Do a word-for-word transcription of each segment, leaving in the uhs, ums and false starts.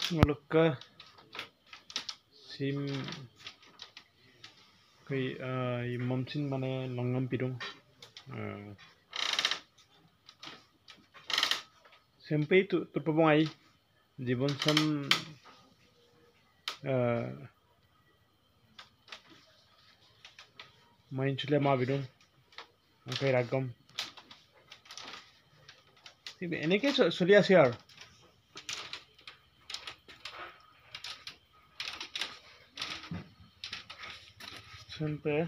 Ngalukka sim kai momsin mane longam pidung sempai tu terpabung ai জীবন sam main chule ma bidung kai ragam এনেকে চলি আছে আৰু siempre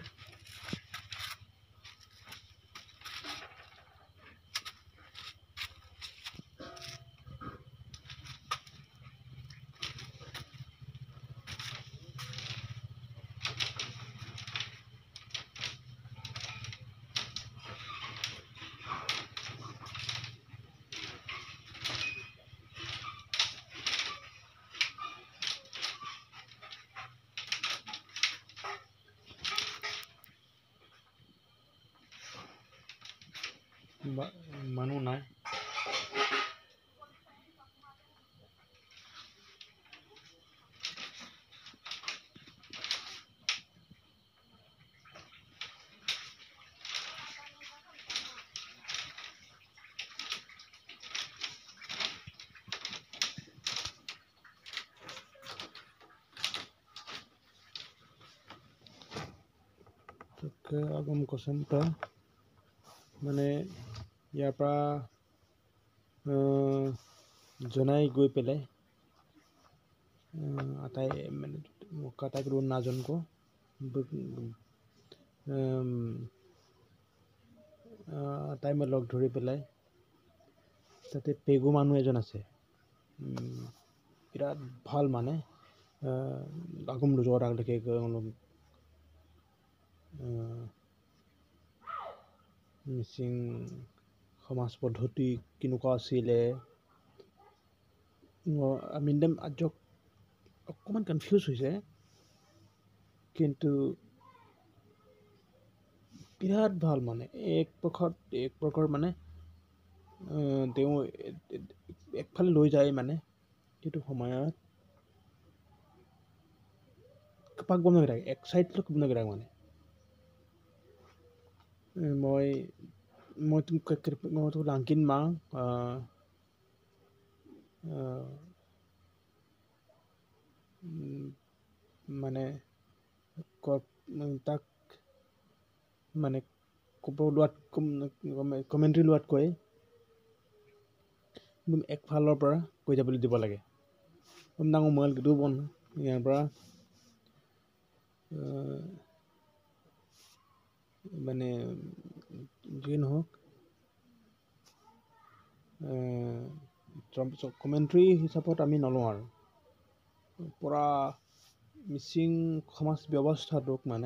মানুহ নাই আগম কচেণ্টা মানে ইয়াৰ পৰা জনাই গৈ পেলাই আটাই মানে আটাই ৰোড নাজনকো আটাই মই লগ ধৰি পেলাই তাতে পেগু মানুহ এজন আছে বিৰাট ভাল মানে আগম ৰোজৰ আগলৈকে মিচিং সমাজ পদ্ধতি কেনেকুৱা আছিলে আমি আজক অকণমান কনফিউজ হৈছে কিন্তু বিৰাট ভাল মানে এক প্ৰকাৰ এক প্ৰকাৰ মানে তেওঁ একফালে লৈ যায় মানে সেইটো সময়ত কাপাক গম নাপায় এক চাইড লোক গম নাপায় মানে মই মই মই লাংকিন মা মানে তাক মানে ক'ব লোৱাত কমেণ্ট্ৰি লোৱাতকৈ একফালৰ পৰা কৈ যাবলৈ দিব লাগে ডাঙৰ মোবাইল কিন্তু বন্ধ ইয়াৰ পৰা মানে যি নহওক কমেণ্ট্ৰি হিচাপত আমি নলওঁ আৰু পৰা মিচিং সমাজ ব্যৱস্থাটোক মানে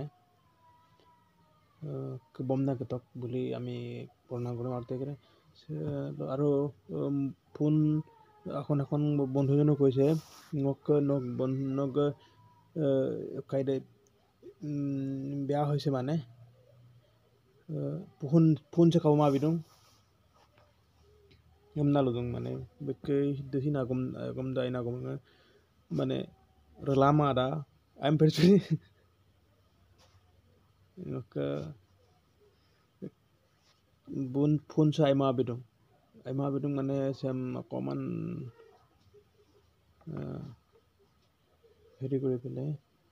বমনাগতক বুলি আমি বৰ্ণনা কৰিম আৰু ফোন এখন এখন বন্ধুজনে কৈছে মোক বন্ধুক কাইলৈ বেয়া হৈছে মানে phone phone sa kauma bidung ngam na ludung মানে বেকে দেখি না গম গম দাই না গম মানে relama ada I'm very ka bun phone sa ima bidung ima bidung মানে sem অকমান হেৰি কৰি পেলাই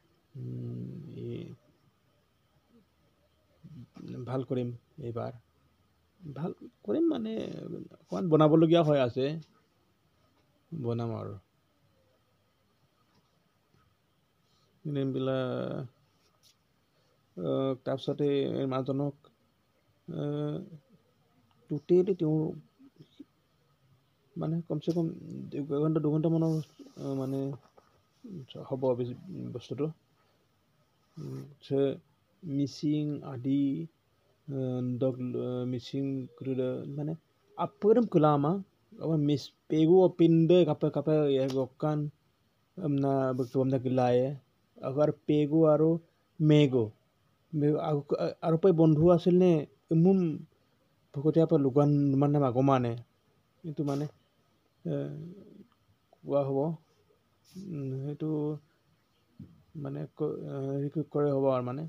ভাল কৰিম এইবাৰ ভাল কৰিম মানে অকমান বনাবলগীয়া হৈ আছে বনাম আৰু এইবিলাক তাৰপিছতে মাজনক টোটেলি তেওঁ মানে কমচে কম এঘণ্টা দুঘণ্টা মানৰ মানে হ'ব বস্তুটো মিচিং আদি dog missing kruda মানে apurem kulama apa miss pegu opinde kapa kapa ya gokan na bekom na kilaye agar pegu aro mego আৰু পই বন্ধু আছিল নে মুম ভকতীয়া পা লুগান মানে মাগমানে কিন্তু মানে কোৱা হ'ব সেইটো মানে হেৰি কৰে হ'ব আৰু মানে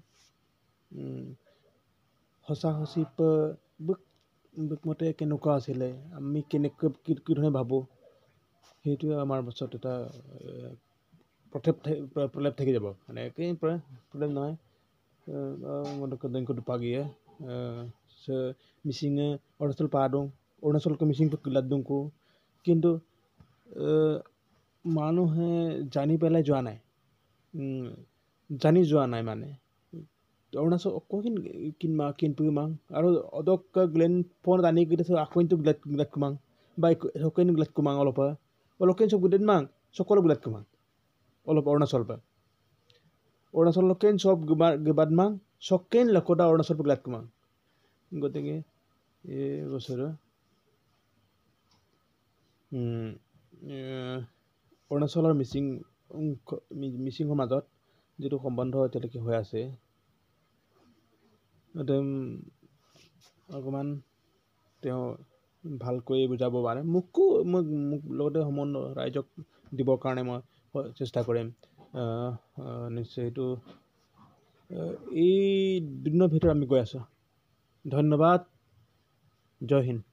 সঁচা সঁচি বুক বুক মতে কেনেকুৱা আছিলে আমি কেনেকৈ কি কি ধৰণে ভাবোঁ সেইটোৱে আমাৰ পাছত এটা প্ৰথেপ প্ৰলেপ থাকি যাব মানে একেই প্ৰব্লেম নহয় মদকটো পাগিয়ে মিচিঙে অৰুণাচল পা দং অৰুণাচলকে মিচিংটো কিলাত দংকো কিন্তু মানুহে জানি পেলাই যোৱা নাই জানি যোৱা নাই মানে অৰুণাচল অকণ কিনমা কিনপুমাং আৰু অদক গ্লেন ফোন আনি কিনে আকৈনটো গ্লেট গ্লেট কুমাং বা সকৈন গ্লেট কুমাং অলপ অলকেন চব গুদেন মাং সকলো গ্লেট কুমাং অলপ অৰুণাচল পা অৰুণাচল লোকেন সব গবাদ মাং সকৈন লকোটা অৰুণাচল গ্লেট কুমাং গতিকে এই বছৰ অৰুণাচলৰ মিচিং মিচিঙৰ মাজত যিটো সম্বন্ধ এতিয়ালৈকে হৈ আছে অকণমান তেওঁ ভালকৈ বুজাব পাৰে মোকো মোক মোক লগতে সম্বন্ধ ৰাইজক দিবৰ কাৰণে মই চেষ্টা কৰিম নিশ্চয় এইটো এই দুদিনৰ ভিতৰত আমি গৈ আছোঁ ধন্যবাদ জয় হিন্দ।